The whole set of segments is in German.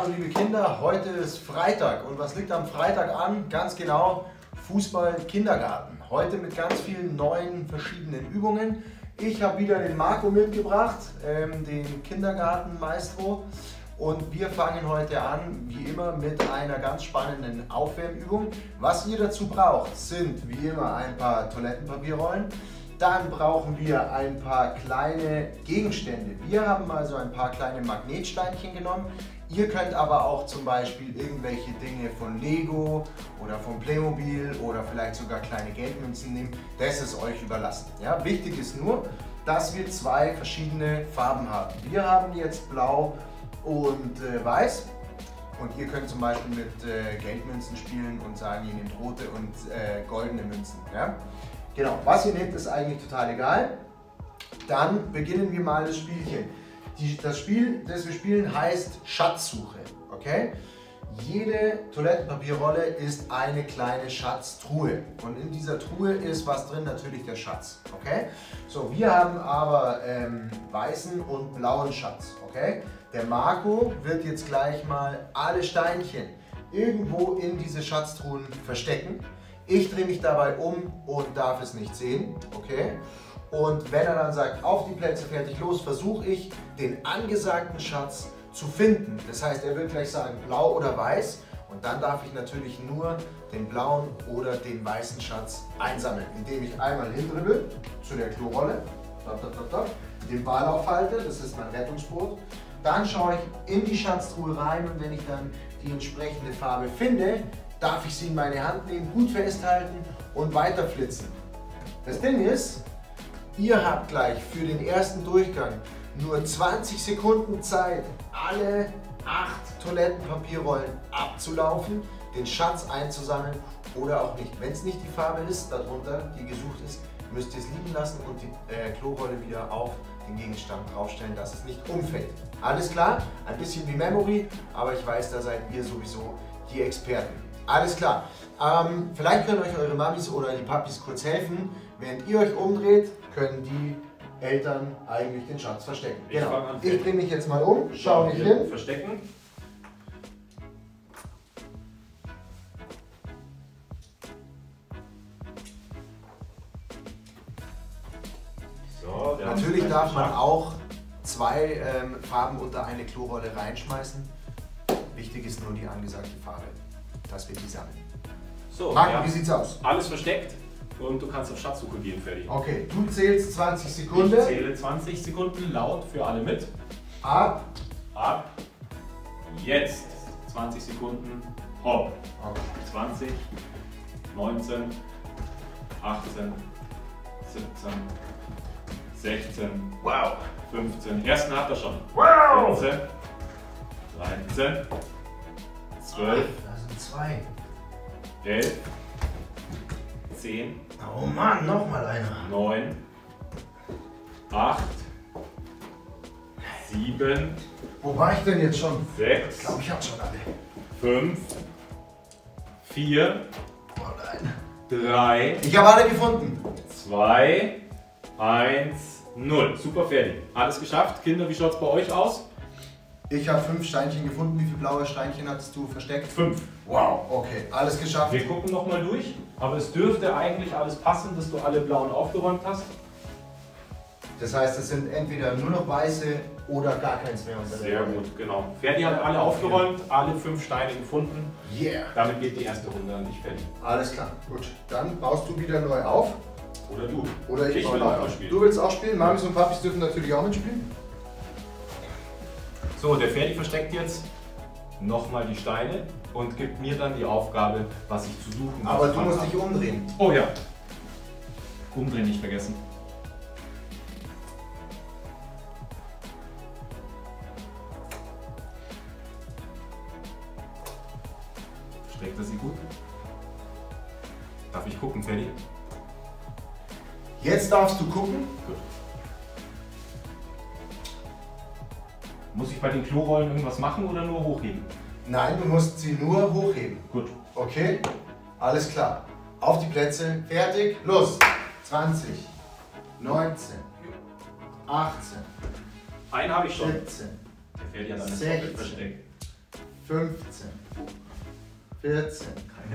Hallo liebe Kinder, heute ist Freitag und was liegt am Freitag an? Ganz genau Fußball-Kindergarten. Heute mit ganz vielen neuen verschiedenen Übungen. Ich habe wieder den Marco mitgebracht, den Kindergartenmaestro, und wir fangen heute an, wie immer, mit einer ganz spannenden Aufwärmübung. Was ihr dazu braucht, sind wie immer ein paar Toilettenpapierrollen. Dann brauchen wir ein paar kleine Gegenstände. Wir haben also ein paar kleine Magnetsteinchen genommen. Ihr könnt aber auch zum Beispiel irgendwelche Dinge von Lego oder von Playmobil oder vielleicht sogar kleine Geldmünzen nehmen. Das ist euch überlassen. Ja, wichtig ist nur, dass wir zwei verschiedene Farben haben. Wir haben jetzt Blau und Weiß. Und ihr könnt zum Beispiel mit Geldmünzen spielen und sagen, ihr nehmt rote und goldene Münzen. Ja? Genau, was ihr nehmt, ist eigentlich total egal. Dann beginnen wir mal das Spielchen. Das Spiel, das wir spielen, heißt Schatzsuche. Okay? Jede Toilettenpapierrolle ist eine kleine Schatztruhe. Und in dieser Truhe ist was drin, natürlich der Schatz. Okay? So, wir haben aber weißen und blauen Schatz. Okay? Der Marco wird jetzt gleich mal alle Steinchen irgendwo in diese Schatztruhen verstecken. Ich drehe mich dabei um und darf es nicht sehen, okay? Und wenn er dann sagt, auf die Plätze, fertig, los, versuche ich, den angesagten Schatz zu finden. Das heißt, er wird gleich sagen, blau oder weiß. Und dann darf ich natürlich nur den blauen oder den weißen Schatz einsammeln, indem ich einmal hindribbel zu der Klorolle, den Ball aufhalte, das ist mein Rettungsboot. Dann schaue ich in die Schatztruhe rein und wenn ich dann die entsprechende Farbe finde, darf ich sie in meine Hand nehmen, gut festhalten und weiter flitzen. Das Ding ist, ihr habt gleich für den ersten Durchgang nur 20 Sekunden Zeit, alle 8 Toilettenpapierrollen abzulaufen, den Schatz einzusammeln oder auch nicht. Wenn es nicht die Farbe ist, darunter, die gesucht ist, müsst ihr es liegen lassen und die Klorolle wieder auf den Gegenstand draufstellen, dass es nicht umfällt. Alles klar? Ein bisschen wie Memory, aber ich weiß, da seid ihr sowieso die Experten. Alles klar. Vielleicht können euch eure Mamis oder die Papis kurz helfen. Während ihr euch umdreht, können die Eltern eigentlich den Schatz verstecken. Genau. Ich drehe mich jetzt mal um, schau nicht hin. Verstecken. So, natürlich darf man auch zwei Farben unter eine Klorolle reinschmeißen. Wichtig ist nur die angesagte Farbe, dass wir die sammeln. So, Marco, wie sieht's aus? Alles versteckt und du kannst auf Schatzsuche gehen, fertig. Okay, du zählst 20 Sekunden. Ich zähle 20 Sekunden laut für alle mit. Ab. Ab. Jetzt. 20 Sekunden. Hopp. Okay. 20, 19, 18, 17, 16, Wow. 15. Ersten hat er schon. Wow. 14, 13, 12, Da sind zwei. 11, 10, Oh Mann, nochmal einer. 9, 8, 7, Wo war ich denn jetzt schon? 6, Ich glaube, ich habe schon alle. 5, 4, Oh nein. 3, Ich habe alle gefunden. 2, 1, 0. Super, fertig. Alles geschafft. Kinder, wie schaut es bei euch aus? Ich habe 5 Steinchen gefunden. Wie viele blaue Steinchen hattest du versteckt? 5. Wow, okay, alles geschafft. Wir gucken nochmal durch, aber es dürfte eigentlich alles passen, dass du alle blauen aufgeräumt hast. Das heißt, es sind entweder nur noch weiße oder gar keins mehr unter der Sehr Rolle. gut, genau. Ferdi hat alle aufgeräumt, alle 5 Steine gefunden. Yeah. Damit geht die erste Runde an dich, Ferdi. Alles klar, gut. Dann baust du wieder neu auf. Oder du. Oder ich baue will neu auch mal auf. spielen. Du willst auch spielen? Mamis und Papis dürfen natürlich auch mitspielen. So, der Ferdi versteckt jetzt nochmal die Steine und gibt mir dann die Aufgabe, was ich zu suchen habe. Aber du musst dich umdrehen. Oh ja. Umdrehen nicht vergessen. Streckt er sie gut? Darf ich gucken, Ferdi? Jetzt darfst du gucken. Gut. Muss ich bei den Klorollen irgendwas machen oder nur hochheben? Nein, du musst sie nur hochheben. Gut. Okay? Alles klar. Auf die Plätze. Fertig. Los. 20, 19, 18, Einen habe ich schon. 17, Der Ferdi hat eine 16. Doppel versteckt. 15, 14,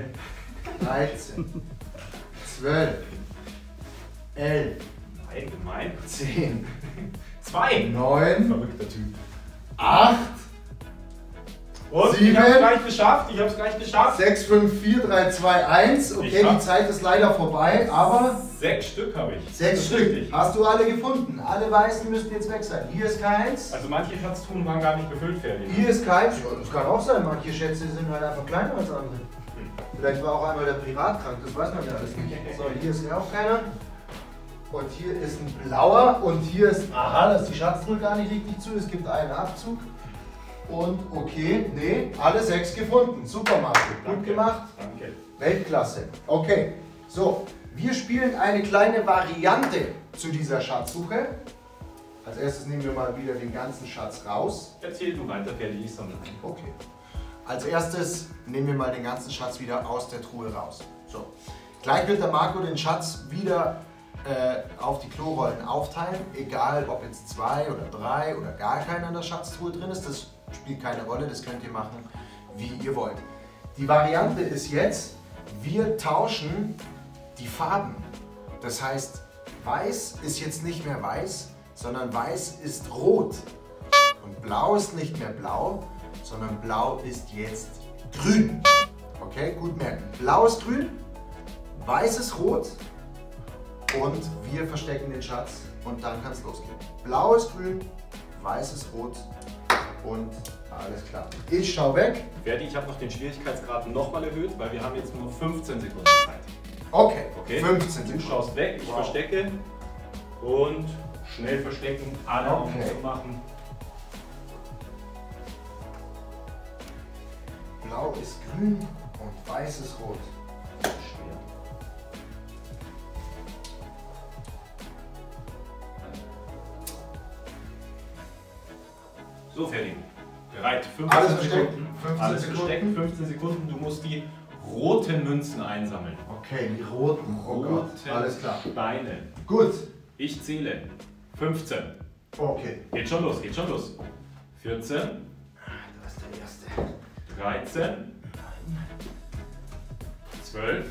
13, 12, 11, Nein, gemein. 10, 2. 9, Verrückter Typ. 8, Und 7, ich hab's gleich geschafft. Ich hab's gleich geschafft. 6, 5, 4, 3, 2, 1. Okay, Ich die hab- Zeit ist leider vorbei, aber 6 Stück habe ich. 6 Das ist Stück. richtig. Hast du alle gefunden? Alle Weißen müssten jetzt weg sein. Hier ist keins. Also manche Schatztruhen waren gar nicht befüllt, Ferdi. Hier ist keins. Ja, das kann auch sein. Manche Schätze sind halt einfach kleiner als andere. Vielleicht war auch einmal der Privat krank, das weiß man ja alles nicht. So, hier ist ja auch keiner. Und hier ist ein blauer und hier ist, aha, da ist die Schatztruhe gar nicht richtig zu, es gibt einen Abzug. Und okay, nee, alle 6 gefunden. Super, Marco, gut Danke. gemacht. Danke. Weltklasse. Okay, so, wir spielen eine kleine Variante zu dieser Schatzsuche. Als erstes nehmen wir mal wieder den ganzen Schatz raus. Erzähl du weiter, Ferdi, ich sammle ein. Okay. Als erstes nehmen wir mal den ganzen Schatz wieder aus der Truhe raus. So. Gleich wird der Marco den Schatz wieder auf die Klorollen aufteilen, egal ob jetzt 2 oder 3 oder gar keiner in der Schatztruhe drin ist, das spielt keine Rolle, das könnt ihr machen, wie ihr wollt. Die Variante ist jetzt, wir tauschen die Farben. Das heißt, weiß ist jetzt nicht mehr weiß, sondern weiß ist rot. Und blau ist nicht mehr blau, sondern blau ist jetzt grün. Okay, gut merken. Blau ist grün, weiß ist rot und wir verstecken den Schatz und dann kann es losgehen. Blau ist grün, weiß ist rot und alles klar. Ich schau weg. Ferdi, ich habe noch den Schwierigkeitsgrad nochmal erhöht, weil wir haben jetzt nur 15 Sekunden Zeit. Okay, Okay? 15 Du Sekunden. schaust weg, ich Wow. verstecke und schnell verstecken, alle Augen Okay. zu machen. Blau ist grün und weiß ist rot. Schwer. So, Ferdi. Bereit? 15 Alles versteckt? Sekunden. 15 Alles Sekunden. versteckt, 15 Sekunden. Du musst die roten Münzen einsammeln. Okay, die roten. Oh Gott, Roten alles klar. Steine. Gut. Ich zähle. 15. Okay. Geht schon los, geht schon los. 14, Das ist der erste. 13, 12,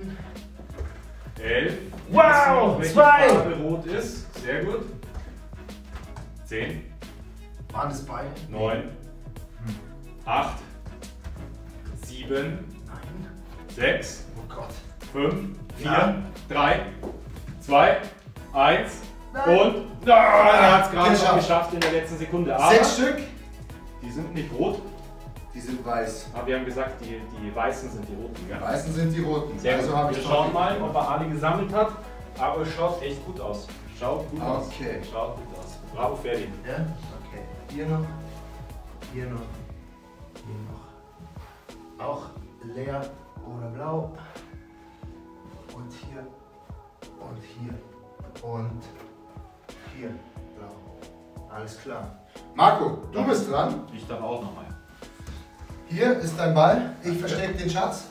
11. Wow, Welche 2. Farbe rot ist. Sehr gut. 10, Waren es beide? 9, 8, 7, Nein. 6, Oh Gott. 5, 4, Ja. 3, 2, 1 Nein. und er hat es gerade noch Geschafft. geschafft in der letzten Sekunde. Aber 6 Stück. die sind nicht rot, Die sind weiß. aber wir haben gesagt, die weißen sind die roten. Die Gell? weißen sind die roten. Sehr Also gut. habe Wir ich schauen mal, ob er alle gesammelt hat, aber es schaut echt gut aus. Schaut gut aus. Okay. Schaut gut aus. Bravo, Ferdi. Ja? Okay. Hier noch. Hier noch. Hier noch. Auch leer oder blau. Und hier. Und hier. Und hier. Blau. Alles klar. Marco, du bist dran. Ich darf auch nochmal. Hier ist dein Ball. Ich verstecke den Schatz.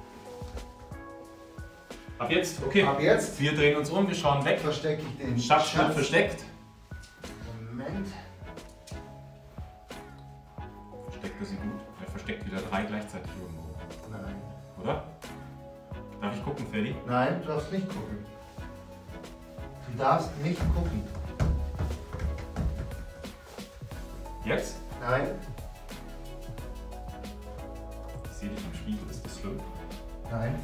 Ab jetzt, okay. Ab jetzt Wir drehen uns um, wir schauen weg. verstecke ich den Schatz wird versteckt. Moment. Versteckt er sie gut? Er versteckt wieder 3 gleichzeitig irgendwo. Nein. Oder? Darf ich gucken, Ferdi? Nein, du darfst nicht gucken. Du darfst nicht gucken. Jetzt? Nein. Ich sehe dich im Spiegel, ist das schlimm? Nein.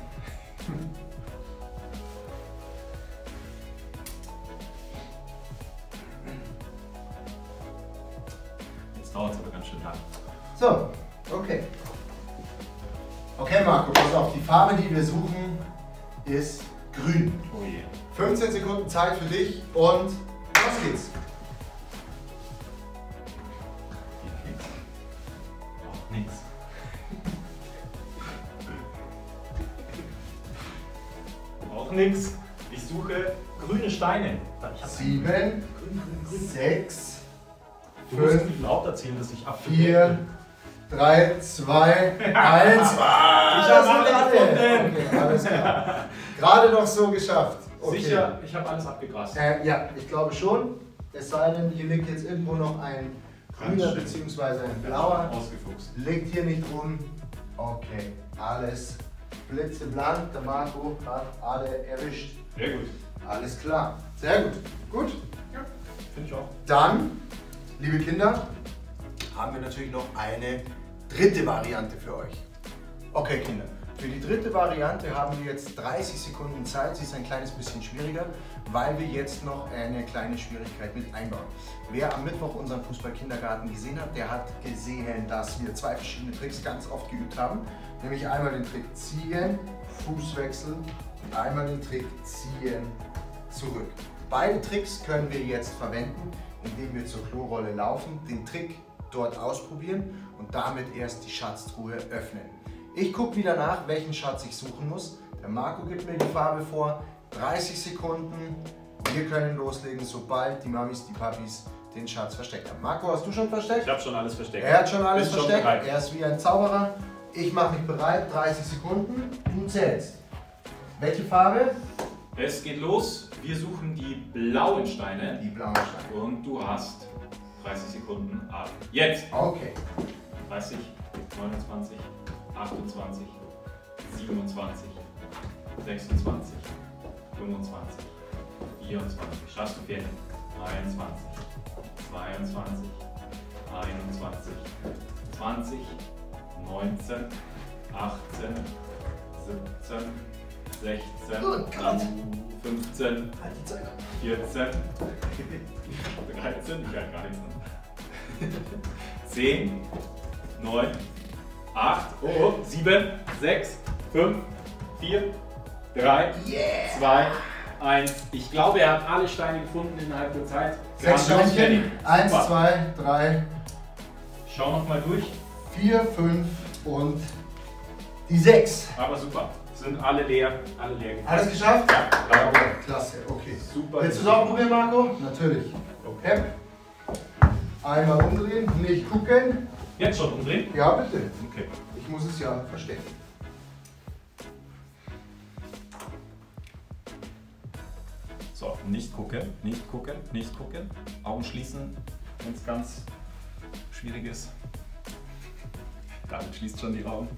Jetzt dauert es aber ganz schön lang. So, okay. Okay, Marco, pass auf. Die Farbe, die wir suchen, ist grün. Oh je. 15 Sekunden Zeit für dich und los geht's. Auch nix. Auch nix. Ich suche grüne Steine. Ich hab 7, grün. 6, Du musst 5, nicht laut erzählen, dass ich 4, 3, 2, 1. Ich hab alle gefunden. Okay, alles klar. Gerade noch so geschafft. Okay. Sicher, ich habe alles abgegrast. Ja, ich glaube schon. Es sei denn, hier liegt jetzt irgendwo noch ein grüner bzw. ein blauer. Ausgefuchst. Liegt hier nicht rum. Okay, alles blitzeblank. Der Marco hat alle erwischt. Sehr gut. Alles klar. Sehr gut. Gut. Ja, finde ich auch. Dann, liebe Kinder, haben wir natürlich noch eine dritte Variante für euch. Okay, Kinder. Für die dritte Variante haben wir jetzt 30 Sekunden Zeit. Sie ist ein kleines bisschen schwieriger, weil wir jetzt noch eine kleine Schwierigkeit mit einbauen. Wer am Mittwoch unseren Fußball-Kindergarten gesehen hat, der hat gesehen, dass wir zwei verschiedene Tricks ganz oft geübt haben. Nämlich einmal den Trick ziehen, Fußwechsel und einmal den Trick ziehen, zurück. Beide Tricks können wir jetzt verwenden, indem wir zur Klorolle laufen, den Trick dort ausprobieren und damit erst die Schatztruhe öffnen. Ich gucke wieder nach, welchen Schatz ich suchen muss. Der Marco gibt mir die Farbe vor. 30 Sekunden. Wir können loslegen, sobald die Mamis, die Papis den Schatz versteckt haben. Marco, hast du schon versteckt? Ich habe schon alles versteckt. Er hat schon alles Bin schon versteckt. bereit. Er ist wie ein Zauberer. Ich mache mich bereit. 30 Sekunden. Du zählst. Welche Farbe? Es geht los. Wir suchen die blauen Steine. Die blauen Steine. Und du hast 30 Sekunden ab. Jetzt! Okay. 30, 29, 28, 27, 26, 25, 24. Schaffst du fertig? 23, 22, 21, 20, 19, 18, 17, 16, Oh Gott. 15, Halt die Zeit ab. 14, 13, ich halte gar nichts an. 10, 9, 8, 7, 6, 5, 4, 3, 2, 1. Ich glaube, er hat alle Steine gefunden innerhalb der Zeit. 6 Steinchen. 1, Super. 2, 3, Schau nochmal durch. 4, 5 und die 6. Aber super. Sind alle leer. Alle leer. Alles geschafft? Ja, bravo. Klasse, okay. Super. Willst du es auch probieren, Marco? Natürlich. Okay. Einmal umdrehen, nicht gucken. Jetzt schon umdrehen? Ja, bitte. Okay. Ich muss es ja verstecken. So, nicht gucken, nicht gucken, nicht gucken. Augen schließen, wenn es ganz schwierig ist. David schließt schon die Augen.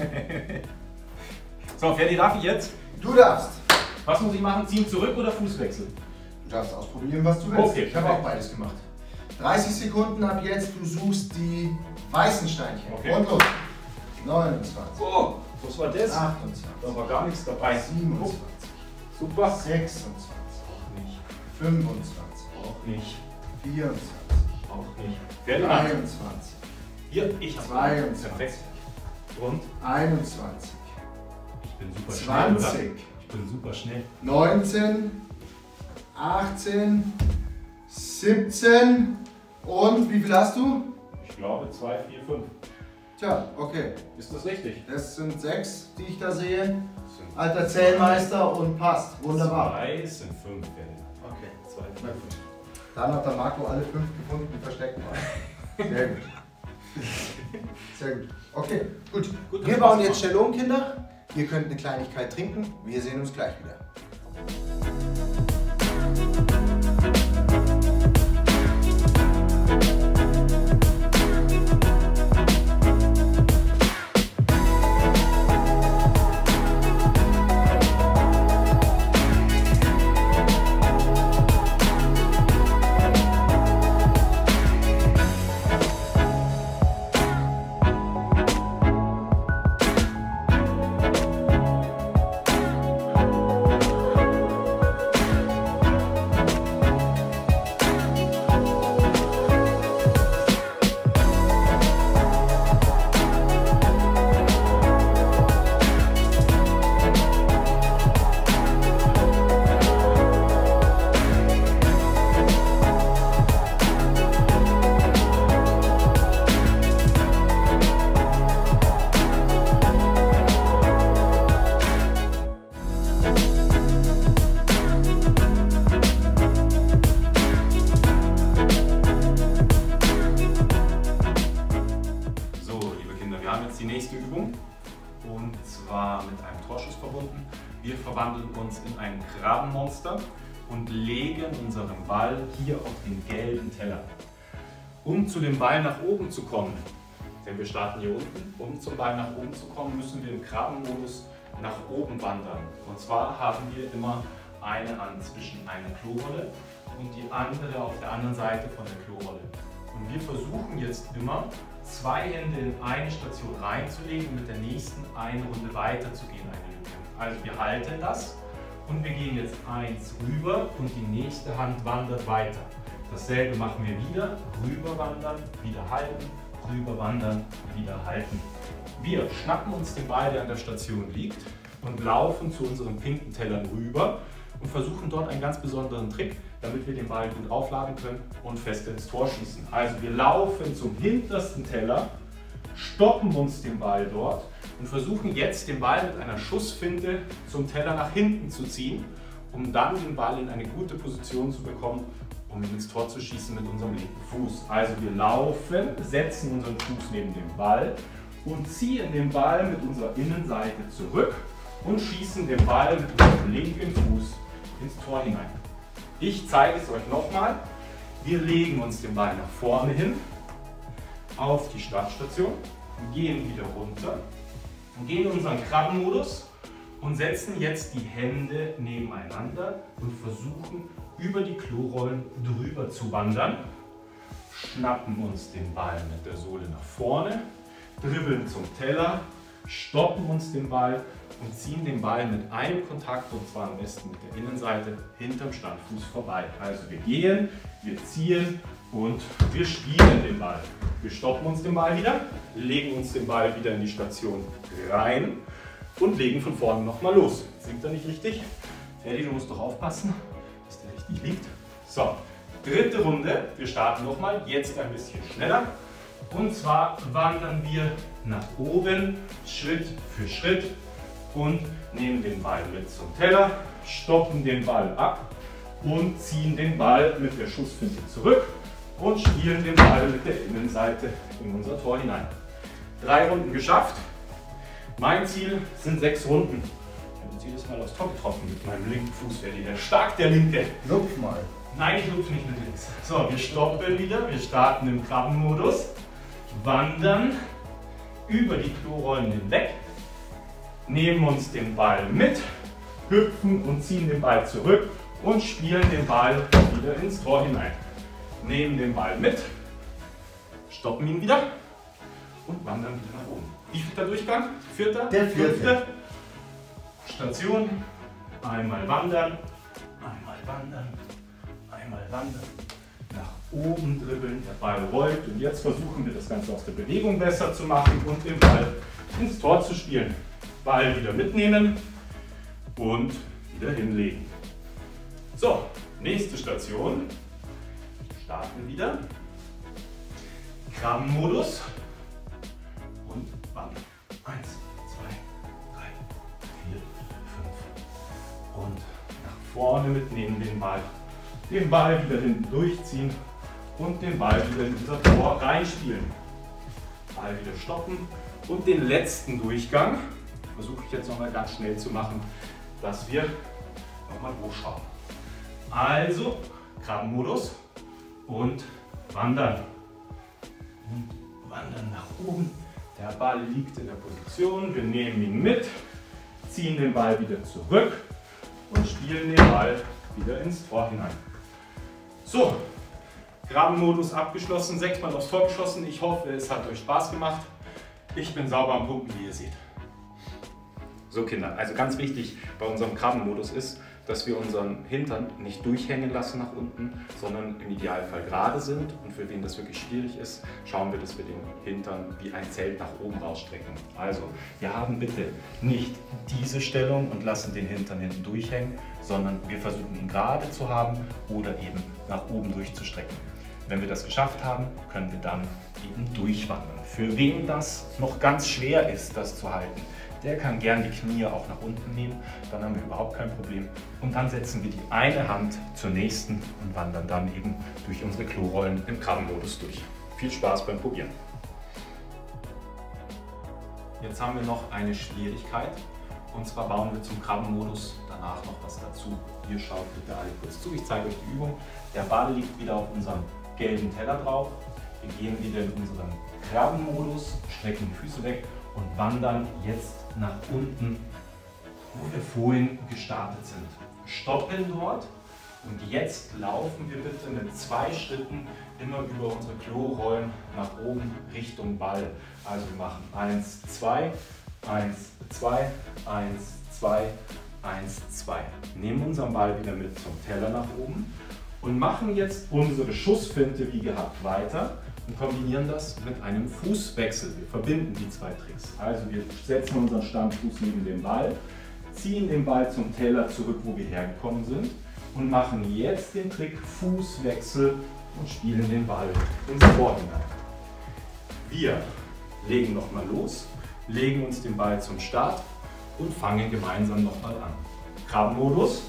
So, Ferdi, darf ich jetzt? Du darfst. Was muss ich machen? Ziehen zurück oder Fußwechsel? Du darfst ausprobieren, was du willst. Okay, ich habe auch beides gemacht. 30 Sekunden ab jetzt, du suchst die weißen Steinchen. Okay. Und los. 29, Oh, was war das? 28, Da war gar nichts dabei. 27, Super. 26, Auch nicht. 25, Auch nicht. 24, Auch nicht. Ferdi, 23, hier, ich habe 22, Perfekt. Und 21, ich bin super schnell, oder? 20, Ich bin super schnell. 19, 18, 17 und wie viel hast du? Ich glaube 2, 4, 5. Tja, okay. Ist das richtig? Das sind 6, die ich da sehe. Das sind Alter Zählmeister und passt. Wunderbar. 2 sind 5, Ferdi. Okay. 2, 4, 5. Dann hat der Marco alle 5 gefunden, die versteckt waren. Sehr gut. Sehr gut. Okay, gut. Gut, Wir das bauen war's jetzt schnell um, Kinder. Ihr könnt eine Kleinigkeit trinken. Wir sehen uns gleich wieder. die nächste Übung und zwar mit einem Torschuss verbunden. Wir verwandeln uns in ein Krabbenmonster und legen unseren Ball hier auf den gelben Teller. Um zu dem Ball nach oben zu kommen, denn wir starten hier unten, um zum Ball nach oben zu kommen, müssen wir im Krabbenmodus nach oben wandern. Und zwar haben wir immer eine Hand zwischen einer Klorolle und die andere auf der anderen Seite von der Klorolle. Und wir versuchen jetzt immer, 2 Hände in eine Station reinzulegen und mit der nächsten eine Runde weiterzugehen. Also wir halten das und wir gehen jetzt 1 rüber und die nächste Hand wandert weiter. Dasselbe machen wir wieder, rüber wandern, wieder halten, rüber wandern, wieder halten. Wir schnappen uns den Ball, der an der Station liegt, und laufen zu unseren pinken Tellern rüber und versuchen dort einen ganz besonderen Trick, damit wir den Ball gut aufladen können und fest ins Tor schießen. Also wir laufen zum hintersten Teller, stoppen uns den Ball dort und versuchen jetzt den Ball mit einer Schussfinte zum Teller nach hinten zu ziehen, um dann den Ball in eine gute Position zu bekommen, um ihn ins Tor zu schießen mit unserem linken Fuß. Also wir laufen, setzen unseren Fuß neben den Ball und ziehen den Ball mit unserer Innenseite zurück und schießen den Ball mit unserem linken Fuß ins Tor hinein. Ich zeige es euch nochmal. Wir legen uns den Ball nach vorne hin auf die Startstation, gehen wieder runter, gehen in unseren Krabbenmodus und setzen jetzt die Hände nebeneinander und versuchen über die Klorollen drüber zu wandern, schnappen uns den Ball mit der Sohle nach vorne, dribbeln zum Teller, stoppen uns den Ball und ziehen den Ball mit einem Kontakt, und zwar am besten mit der Innenseite, hinterm Standfuß vorbei. Also wir gehen, wir ziehen und wir spielen den Ball. Wir stoppen uns den Ball wieder, legen uns den Ball wieder in die Station rein und legen von vorne nochmal los. Singt er nicht richtig? Ferdi, du musst doch aufpassen, dass der richtig liegt. So, dritte Runde. Wir starten nochmal, jetzt ein bisschen schneller. Und zwar wandern wir nach oben, Schritt für Schritt, und nehmen den Ball mit zum Teller, stoppen den Ball ab und ziehen den Ball mit der Schussfinte zurück und spielen den Ball mit der Innenseite in unser Tor hinein. 3 Runden geschafft. Mein Ziel sind 6 Runden. Ich habe jetzt jedes Mal aufs Tor getroffen mit meinem linken Fuß. Der stark, der linke. Lupf mal. Nein, ich lupfe nicht mit links. So, wir stoppen wieder. Wir starten im Krabbenmodus. Wandern über die Klorollen hinweg. Nehmen uns den Ball mit, hüpfen und ziehen den Ball zurück und spielen den Ball wieder ins Tor hinein. Nehmen den Ball mit, stoppen ihn wieder und wandern wieder nach oben. Wie viel der Durchgang? Vierter? Der vierte. Fünfte. Station. Einmal wandern, einmal wandern, einmal wandern. Nach oben dribbeln, der Ball rollt, und jetzt versuchen wir das Ganze aus der Bewegung besser zu machen und den Ball ins Tor zu spielen. Ball wieder mitnehmen und wieder hinlegen. So, nächste Station. Starten wir wieder. Krabbenmodus und wandern. 1, 2, 3, 4, 5 und nach vorne mitnehmen den Ball. Den Ball wieder hinten durchziehen und den Ball wieder in unser Tor reinspielen. Ball wieder stoppen und den letzten Durchgang versuche ich jetzt nochmal ganz schnell zu machen, dass wir nochmal hochschauen. Also Krabbenmodus und wandern. Und wandern nach oben. Der Ball liegt in der Position. Wir nehmen ihn mit, ziehen den Ball wieder zurück und spielen den Ball wieder ins Tor hinein. So, Krabbenmodus abgeschlossen, 6 Mal aufs Tor geschossen. Ich hoffe, es hat euch Spaß gemacht. Ich bin sauber am Punkten, wie ihr seht. So Kinder, also ganz wichtig bei unserem Krabbenmodus ist, dass wir unseren Hintern nicht durchhängen lassen nach unten, sondern im Idealfall gerade sind. Und für wen das wirklich schwierig ist, schauen wir, dass wir den Hintern wie ein Zelt nach oben rausstrecken. Also, wir haben bitte nicht diese Stellung und lassen den Hintern hinten durchhängen, sondern wir versuchen ihn gerade zu haben oder eben nach oben durchzustrecken. Wenn wir das geschafft haben, können wir dann eben durchwandern. Für wen das noch ganz schwer ist, das zu halten, der kann gern die Knie auch nach unten nehmen, dann haben wir überhaupt kein Problem. Und dann setzen wir die eine Hand zur nächsten und wandern dann eben durch unsere Klorollen im Krabbenmodus durch. Viel Spaß beim Probieren. Jetzt haben wir noch eine Schwierigkeit, und zwar bauen wir zum Krabbenmodus danach noch was dazu. Ihr schaut bitte alle kurz zu, ich zeige euch die Übung. Der Ball liegt wieder auf unserem gelben Teller drauf. Wir gehen wieder in unseren Krabbenmodus, strecken die Füße weg und wandern jetzt nach unten, wo wir vorhin gestartet sind. Stoppen dort und jetzt laufen wir bitte mit 2 Schritten immer über unsere Klorollen nach oben Richtung Ball. Also wir machen 1, 2, 1, 2, 1, 2, 1, 2. Nehmen unseren Ball wieder mit zum Teller nach oben und machen jetzt unsere Schussfinte wie gehabt weiter und kombinieren das mit einem Fußwechsel. Wir verbinden die 2 Tricks. Also wir setzen unseren Standfuß neben den Ball, ziehen den Ball zum Teller zurück, wo wir hergekommen sind und machen jetzt den Trick Fußwechsel und spielen den Ball ins Tor hinein. Wir legen nochmal los, legen uns den Ball zum Start und fangen gemeinsam nochmal an. Krabbenmodus,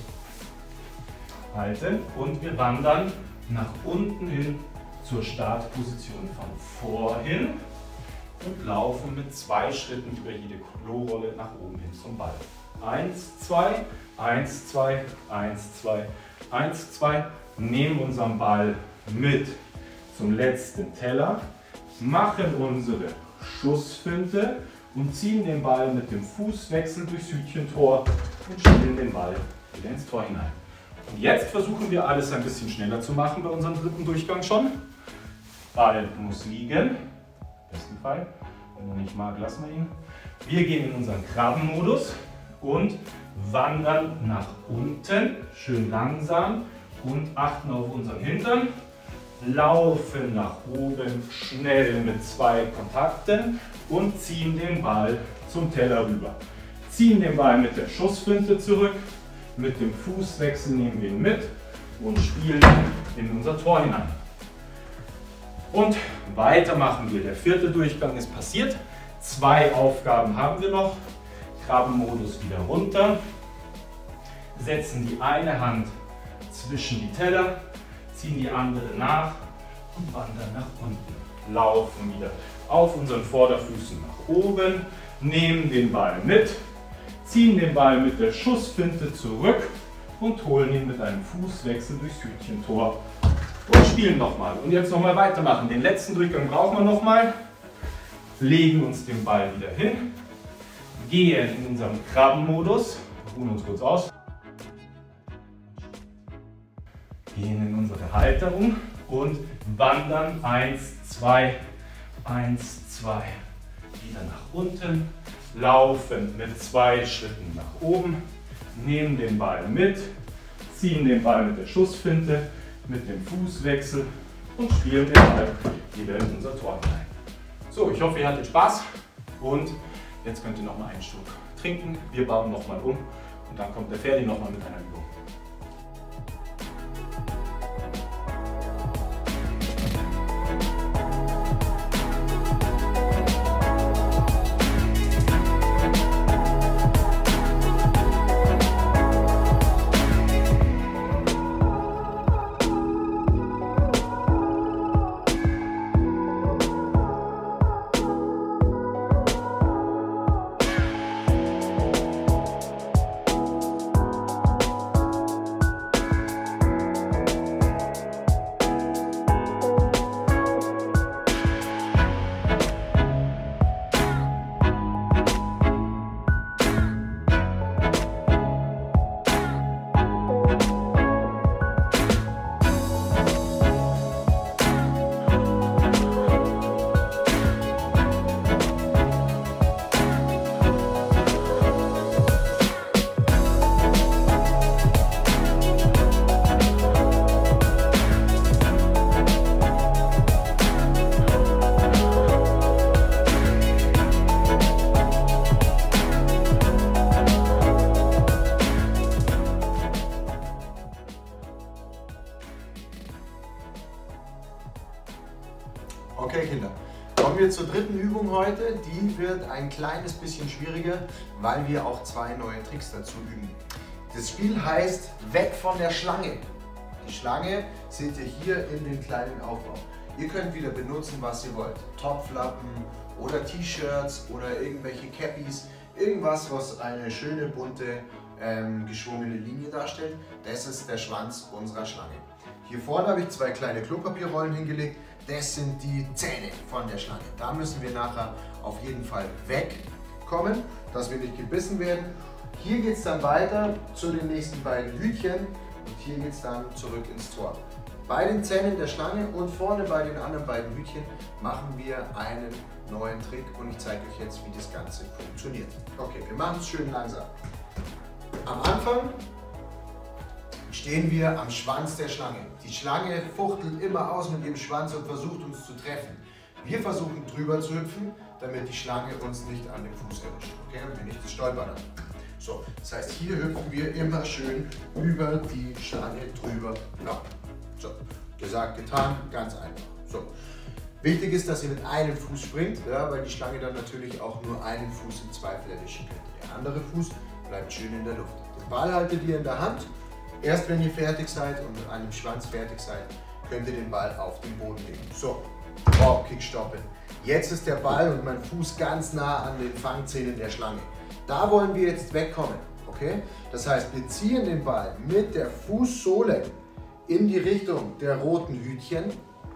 halten und wir wandern nach unten hin zur Startposition von vorhin und laufen mit 2 Schritten über jede Klorolle nach oben hin zum Ball. 1, 2, 1, 2, 1, 2, 1, 2. Nehmen unseren Ball mit zum letzten Teller, machen unsere Schussfinte und ziehen den Ball mit dem Fußwechsel durchs Hütchentor und spielen den Ball wieder ins Tor hinein. Und jetzt versuchen wir alles ein bisschen schneller zu machen bei unserem 3. Durchgang schon. Ball muss liegen, im besten Fall. Wenn er nicht mag, lassen wir ihn. Wir gehen in unseren Krabbenmodus und wandern nach unten, schön langsam und achten auf unseren Hintern. Laufen nach oben schnell mit 2 Kontakten und ziehen den Ball zum Teller rüber. Ziehen den Ball mit der Schussfinte zurück, mit dem Fußwechsel nehmen wir ihn mit und spielen in unser Tor hinein. Und weiter machen wir. Der 4. Durchgang ist passiert. 2 Aufgaben haben wir noch. Krabbenmodus wieder runter, setzen die eine Hand zwischen die Teller, ziehen die andere nach und wandern nach unten. Laufen wieder auf unseren Vorderfüßen nach oben, nehmen den Ball mit, ziehen den Ball mit der Schussfinte zurück und holen ihn mit einem Fußwechsel durchs Hütchentor und spielen nochmal. Und jetzt nochmal weitermachen. Den letzten Durchgang brauchen wir nochmal. Legen uns den Ball wieder hin, gehen in unseren Krabbenmodus, ruhen uns kurz aus, gehen in unsere Halterung und wandern 1, 2, 1, 2, wieder nach unten, laufen mit 2 Schritten nach oben, nehmen den Ball mit, ziehen den Ball mit der Schussfinte, mit dem Fußwechsel und spielen den Ball wieder in unser Tor hinein. So, ich hoffe, ihr hattet Spaß und jetzt könnt ihr noch mal einen Schluck trinken. Wir bauen noch mal um und dann kommt der Ferdi noch mal mit einer Übung. Okay Kinder, kommen wir zur 3. Übung heute. Die wird ein kleines bisschen schwieriger, weil wir auch 2 neue Tricks dazu üben. Das Spiel heißt Weg von der Schlange. Die Schlange seht ihr hier in dem kleinen Aufbau. Ihr könnt wieder benutzen, was ihr wollt. Topflappen oder T-Shirts oder irgendwelche Cappies. Irgendwas, was eine schöne, bunte, geschwungene Linie darstellt. Das ist der Schwanz unserer Schlange. Hier vorne habe ich 2 kleine Klopapierrollen hingelegt. das sind die Zähne von der Schlange. Da müssen wir nachher auf jeden Fall wegkommen, dass wir nicht gebissen werden. Hier geht es dann weiter zu den nächsten beiden Hütchen und hier geht es dann zurück ins Tor. Bei den Zähnen der Schlange und vorne bei den anderen beiden Hütchen machen wir einen neuen Trick und ich zeige euch jetzt, wie das Ganze funktioniert. Okay, wir machen es schön langsam. Am Anfang stehen wir am Schwanz der Schlange. Die Schlange fuchtelt immer aus mit ihrem Schwanz und versucht uns zu treffen. Wir versuchen drüber zu hüpfen, damit die Schlange uns nicht an den Fuß erwischt. Okay, und wir nicht das Stolpern haben. So, das heißt, hier hüpfen wir immer schön über die Schlange drüber. Ja. So, gesagt, getan, ganz einfach. So. Wichtig ist, dass ihr mit einem Fuß springt, ja, weil die Schlange dann natürlich auch nur einen Fuß im Zweifel erwischen könnte. Der andere Fuß bleibt schön in der Luft. Den Ball haltet ihr in der Hand. Erst wenn ihr fertig seid und mit einem Schwanz fertig seid, könnt ihr den Ball auf den Boden legen. So, Dropkick stoppen. Jetzt ist der Ball und mein Fuß ganz nah an den Fangzähnen der Schlange. Da wollen wir jetzt wegkommen. Okay? Das heißt, wir ziehen den Ball mit der Fußsohle in die Richtung der roten Hütchen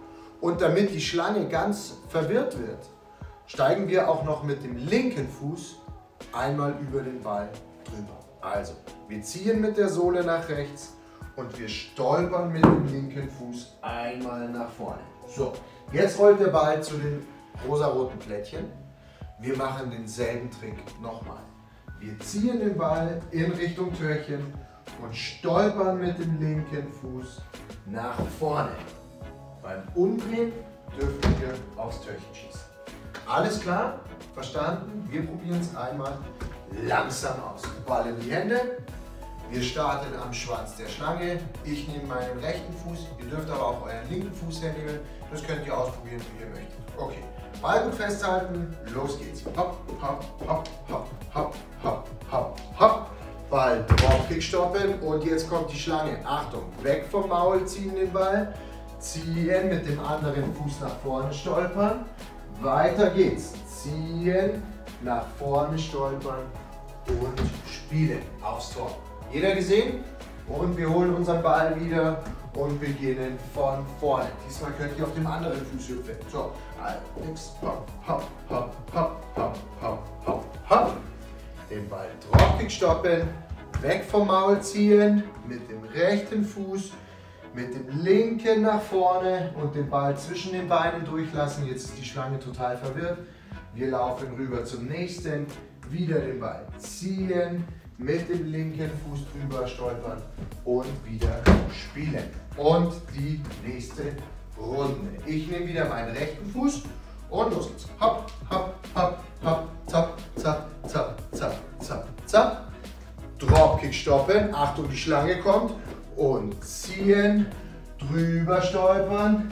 und damit die Schlange ganz verwirrt wird, steigen wir auch noch mit dem linken Fuß einmal über den Ball drüber. Also, wir ziehen mit der Sohle nach rechts und wir stolpern mit dem linken Fuß einmal nach vorne. So, jetzt rollt der Ball zu den rosaroten Plättchen. Wir machen denselben Trick nochmal. Wir ziehen den Ball in Richtung Türchen und stolpern mit dem linken Fuß nach vorne. Beim Umdrehen dürfen wir aufs Türchen schießen. Alles klar? Verstanden? Wir probieren es einmal langsam aus. Ball in die Hände. Wir starten am Schwanz der Schlange. Ich nehme meinen rechten Fuß. Ihr dürft aber auch euren linken Fuß hernehmen. Das könnt ihr ausprobieren, wie ihr möchtet. Okay. Ball gut festhalten. Los geht's. Hopp, hopp, hopp, hopp, hopp, hopp, hopp, hopp. Ball, Dropkick stoppen und jetzt kommt die Schlange. Achtung, weg vom Maul, ziehen den Ball, ziehen, mit dem anderen Fuß nach vorne stolpern. Weiter geht's. Ziehen, nach vorne stolpern und spielen aufs Tor. Jeder gesehen? Und wir holen unseren Ball wieder und beginnen von vorne. Diesmal könnt ihr auf dem anderen Fuß hüpfen. So, links, hopp, hopp, hopp, hopp, hopp, hopp, hopp, hopp. Den Ball Dropkick stoppen, weg vom Maul ziehen, mit dem rechten Fuß, mit dem linken nach vorne und den Ball zwischen den Beinen durchlassen. Jetzt ist die Schlange total verwirrt. Wir laufen rüber zum nächsten, wieder den Ball ziehen, mit dem linken Fuß drüber stolpern und wieder spielen. Und die nächste Runde. Ich nehme wieder meinen rechten Fuß und los geht's. Hopp, hopp, hopp, hopp, zapp, zapp, zapp, zapp, zapp, zapp. Dropkick stoppen. Achtung, die Schlange kommt. Und ziehen, drüber stolpern,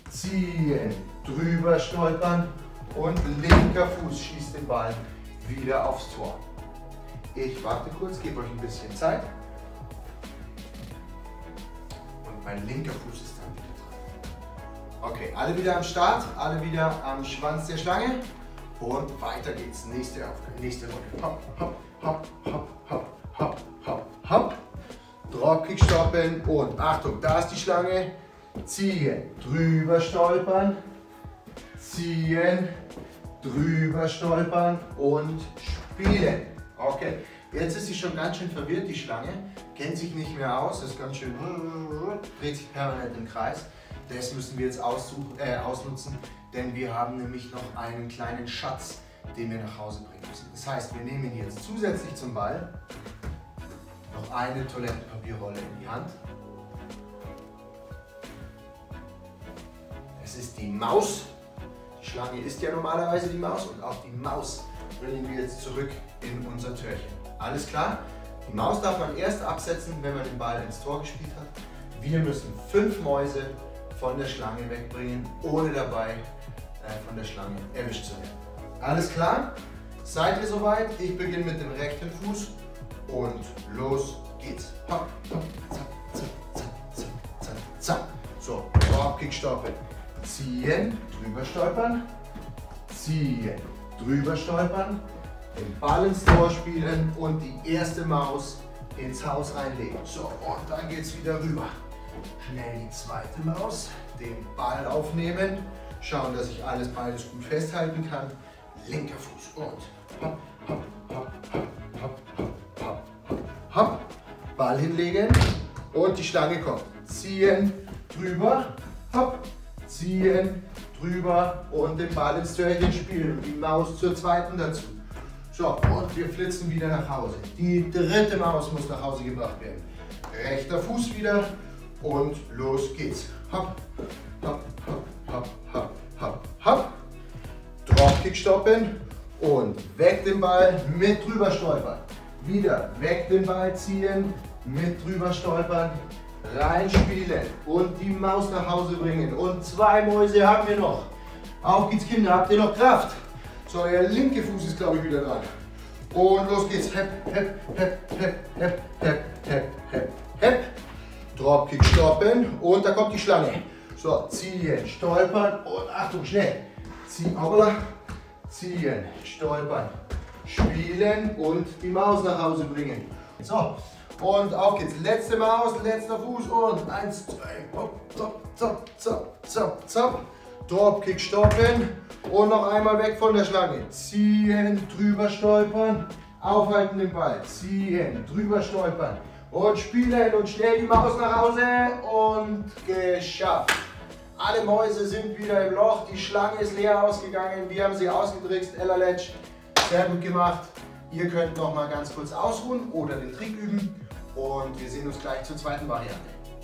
ziehen, drüber stolpern und linker Fuß schießt den Ball wieder aufs Tor. Ich warte kurz, gebe euch ein bisschen Zeit. Und mein linker Fuß ist dann wieder dran. Okay, alle wieder am Start, alle wieder am Schwanz der Schlange. Und weiter geht's. Nächste Aufgabe, nächste Runde. Hopp, hopp, hopp, hopp, hopp, hopp, hopp, hopp. Dropkick stoppen und Achtung, da ist die Schlange. Ziehen, drüber stolpern, ziehen, drüber stolpern und spielen. Okay, jetzt ist sie schon ganz schön verwirrt, die Schlange. Kennt sich nicht mehr aus, ist ganz schön, dreht sich permanent im Kreis. Das müssen wir jetzt ausnutzen, denn wir haben nämlich noch einen kleinen Schatz, den wir nach Hause bringen müssen. Das heißt, wir nehmen jetzt zusätzlich zum Ball noch eine Toilettenpapierrolle in die Hand. Es ist die Maus. Die Schlange ist ja normalerweise die Maus und auch die Maus bringen wir jetzt zurück in unser Türchen. Alles klar? Die Maus darf man erst absetzen, wenn man den Ball ins Tor gespielt hat. Wir müssen 5 Mäuse von der Schlange wegbringen, ohne dabei von der Schlange erwischt zu werden. Alles klar? Seid ihr soweit? Ich beginne mit dem rechten Fuß und los geht's. Hopp, hopp, zack, zack, zack, zack, zack, zack. So, Dropkick stoppen. Ziehen, drüber stolpern, ziehen, drüber stolpern, den Ball ins Tor spielen und die erste Maus ins Haus reinlegen. So, und dann geht's wieder rüber. Schnell die zweite Maus, den Ball aufnehmen, schauen, dass ich beides gut festhalten kann. Linker Fuß und hopp, hopp, hopp, hopp, hopp, hopp, hopp, hopp, hopp. Ball hinlegen und die Stange kommt. Ziehen, drüber, hopp, ziehen, drüber und den Ball ins Törchen spielen und die Maus zur zweiten dazu. So, und wir flitzen wieder nach Hause. Die dritte Maus muss nach Hause gebracht werden. Rechter Fuß wieder und los geht's. Hopp, hopp, hopp, hopp, hopp, hopp, hopp. Dropkick stoppen und weg den Ball, mit drüber stolpern. Wieder weg den Ball ziehen, mit drüber stolpern, reinspielen und die Maus nach Hause bringen. Und 2 Mäuse haben wir noch. Auf geht's, Kinder, habt ihr noch Kraft? So, der linke Fuß ist, glaube ich, wieder dran. Und los geht's. Hep, hep, hep, hep, hep, hep, hep, hep, hep. Dropkick stoppen und da kommt die Schlange. So, ziehen, stolpern und Achtung, schnell. Ziehen, hoppala. Ziehen, stolpern, spielen und die Maus nach Hause bringen. So, und auf geht's. Letzte Maus, letzter Fuß und 1, 2, hopp, zop, zop, zop, zop, zop. Dropkick stoppen und noch einmal weg von der Schlange. Ziehen, drüber stolpern, aufhalten den Ball. Ziehen, drüber stolpern und spielen und schnell die Maus nach Hause und geschafft. Alle Mäuse sind wieder im Loch, die Schlange ist leer ausgegangen, wir haben sie ausgetrickst. Ella Letsch, sehr gut gemacht. Ihr könnt noch mal ganz kurz ausruhen oder den Trick üben und wir sehen uns gleich zur zweiten Variante.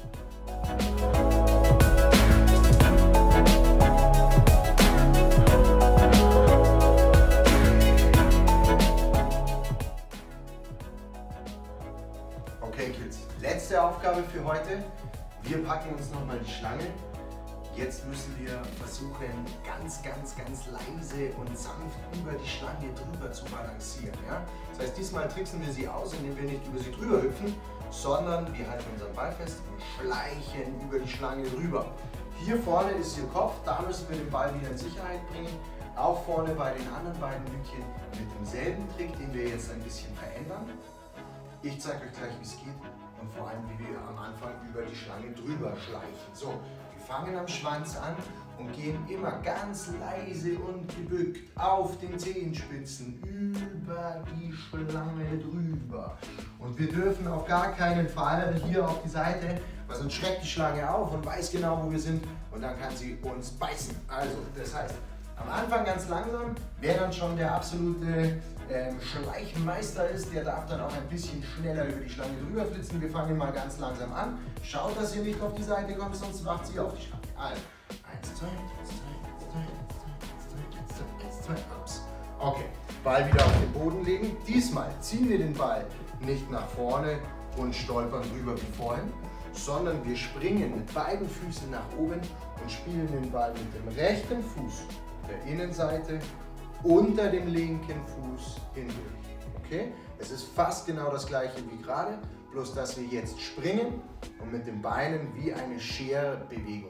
Okay Kids, letzte Aufgabe für heute. Wir packen uns nochmal die Schlange. Jetzt müssen wir versuchen, ganz leise und sanft über die Schlange drüber zu balancieren. Ja? Das heißt, diesmal tricksen wir sie aus, indem wir nicht über sie drüber hüpfen, sondern wir halten unseren Ball fest und schleichen über die Schlange drüber. Hier vorne ist ihr Kopf, da müssen wir den Ball wieder in Sicherheit bringen. Auch vorne bei den anderen beiden Hütchen mit demselben Trick, den wir jetzt ein bisschen verändern. Ich zeige euch gleich, wie es geht und vor allem, wie wir am Anfang über die Schlange drüber schleichen. So, wir fangen am Schwanz an und gehen immer ganz leise und gebückt auf den Zehenspitzen über die Schlange drüber. Und wir dürfen auf gar keinen Fall hier auf die Seite, weil sonst schreckt die Schlange auf und weiß genau, wo wir sind und dann kann sie uns beißen. Also, das heißt, am Anfang ganz langsam, wer dann schon der absolute Schleichmeister ist, der darf dann auch ein bisschen schneller über die Schlange drüber flitzen. Wir fangen mal ganz langsam an. Schaut, dass ihr nicht auf die Seite kommt, sonst wacht sie auf die Schlange. Also, 1, 2, 1, 2, 1, 2, 1, 2, 1, 2, ups. Okay, Ball wieder auf den Boden legen. Diesmal ziehen wir den Ball nicht nach vorne und stolpern drüber wie vorhin, sondern wir springen mit beiden Füßen nach oben und spielen den Ball mit dem rechten Fuß der Innenseite unter dem linken Fuß hindurch. Okay? Es ist fast genau das gleiche wie gerade, bloß dass wir jetzt springen und mit den Beinen wie eine Scherbewegung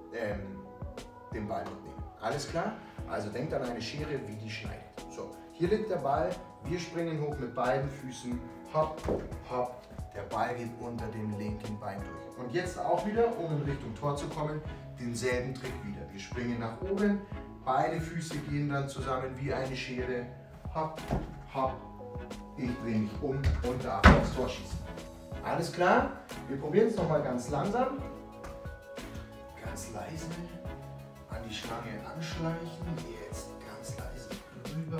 den Ball mitnehmen. Alles klar? Also denkt an eine Schere, wie die schneidet. So, hier liegt der Ball, wir springen hoch mit beiden Füßen, hopp, hopp, der Ball geht unter dem linken Bein durch. Und jetzt auch wieder, um in Richtung Tor zu kommen, denselben Trick wieder. Wir springen nach oben, beide Füße gehen dann zusammen wie eine Schere. Hopp, hopp. Ich drehe mich um und darf aufs Tor schießen. Alles klar? Wir probieren es nochmal ganz langsam. Ganz leise an die Schlange anschleichen. Jetzt ganz leise rüber.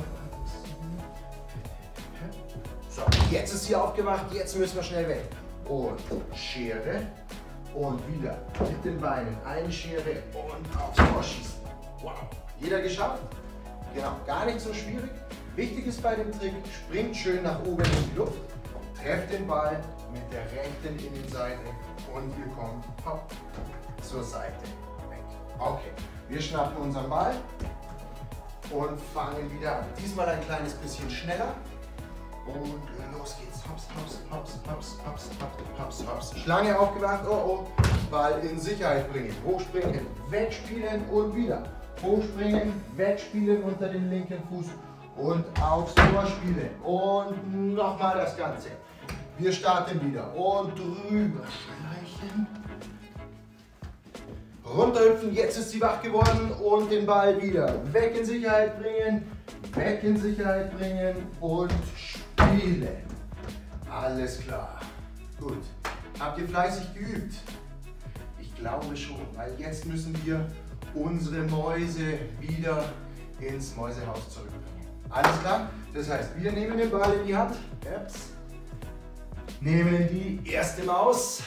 So, jetzt ist sie aufgewacht. Jetzt müssen wir schnell weg. Und Schere. Und wieder mit den Beinen eine Schere und aufs Tor schießen. Wow. Jeder geschafft? Genau, gar nicht so schwierig. Wichtig ist bei dem Trick, springt schön nach oben in die Luft, trefft den Ball mit der rechten Innenseite und ihr kommt hopp, zur Seite weg. Okay, wir schnappen unseren Ball und fangen wieder an. Diesmal ein kleines bisschen schneller und los geht's. Hops, hops, hops, hops, hops, hops, hops, hops. Schlange aufgewacht, oh oh, Ball in Sicherheit bringen, hochspringen, wegspielen und wieder. Hochspringen, wegspielen unter dem linken Fuß und aufs Tor spielen. Und nochmal das Ganze. Wir starten wieder und drüber schleichen, runterhüpfen, jetzt ist sie wach geworden und den Ball wieder weg in Sicherheit bringen und spielen. Alles klar. Gut. Habt ihr fleißig geübt? Ich glaube schon, weil jetzt müssen wir unsere Mäuse wieder ins Mäusehaus zurückbringen. Alles klar? Das heißt, wir nehmen den Ball in die Hand, nehmen die erste Maus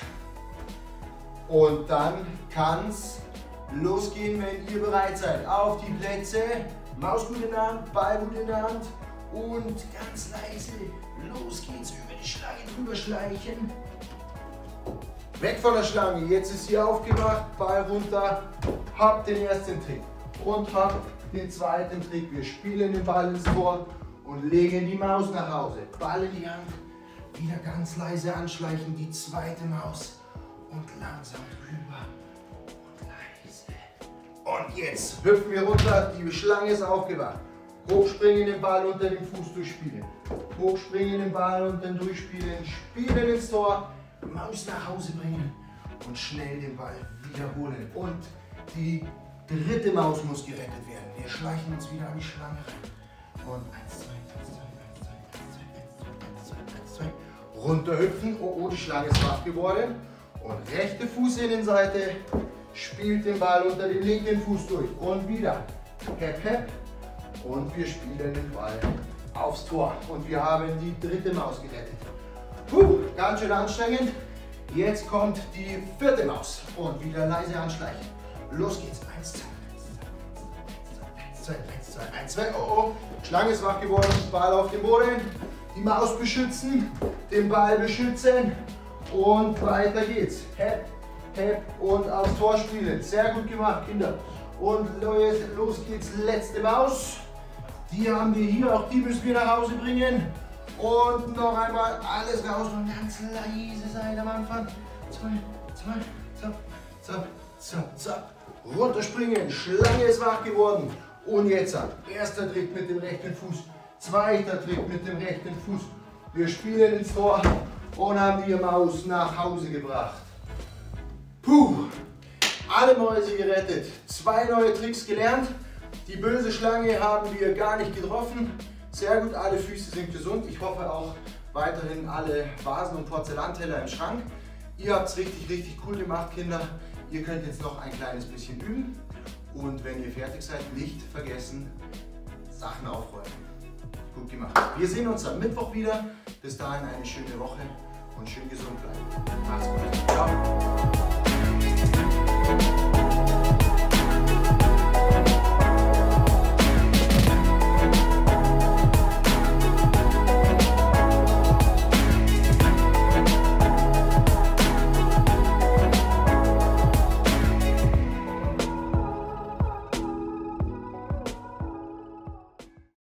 und dann kann es losgehen, wenn ihr bereit seid. Auf die Plätze, Mausgut in der Hand, Ballgut in der Hand und ganz leise, los geht's, über die Schlange drüber schleichen. Weg von der Schlange, jetzt ist sie aufgemacht, Ball runter, habt den ersten Trick und habt den zweiten Trick. Wir spielen den Ball ins Tor und legen die Maus nach Hause. Ball in die Hand, wieder ganz leise anschleichen, die zweite Maus und langsam drüber und leise. Und jetzt hüpfen wir runter, die Schlange ist aufgewacht. Hochspringen, den Ball unter dem Fuß durchspielen. Hochspringen, den Ball unter dem Durchspielen, spielen ins Tor. Maus nach Hause bringen und schnell den Ball wiederholen. Und die dritte Maus muss gerettet werden. Wir schleichen uns wieder an die Schlange rein. Und 1, 2, 1, 2, 1, 2, 1, 2, 1, 2. Runterhüpfen. Oh, die Schlange ist wach geworden. Und rechte Fußinnenseite spielt den Ball unter den linken Fuß durch. Und wieder. Hep, hep. Und wir spielen den Ball aufs Tor. Und wir haben die dritte Maus gerettet. Puh, ganz schön anstrengend. Jetzt kommt die vierte Maus und wieder leise anschleichen. Los geht's. 1, 2, 1, 2, 1, 2, 1, 2. Oh, Schlange ist wach geworden. Ball auf dem Boden. Die Maus beschützen, den Ball beschützen und weiter geht's. Hep, hep und aufs Tor spielen. Sehr gut gemacht, Kinder. Und los geht's. Letzte Maus. Die haben wir hier. Auch die müssen wir nach Hause bringen. Und noch einmal alles raus und ganz leise sein am Anfang. 2, zapp, zapp, zapp, zapp. Runterspringen, Schlange ist wach geworden. Und jetzt erster Trick mit dem rechten Fuß, zweiter Trick mit dem rechten Fuß. Wir spielen ins Tor und haben die Maus nach Hause gebracht. Puh, alle Mäuse gerettet, 2 neue Tricks gelernt. Die böse Schlange haben wir gar nicht getroffen. Sehr gut, alle Füße sind gesund. Ich hoffe auch weiterhin alle Vasen und Porzellanteller im Schrank. Ihr habt es richtig cool gemacht, Kinder. Ihr könnt jetzt noch ein kleines bisschen üben. Und wenn ihr fertig seid, nicht vergessen, Sachen aufräumen. Gut gemacht. Wir sehen uns am Mittwoch wieder. Bis dahin eine schöne Woche und schön gesund bleiben. Macht's gut. Ciao.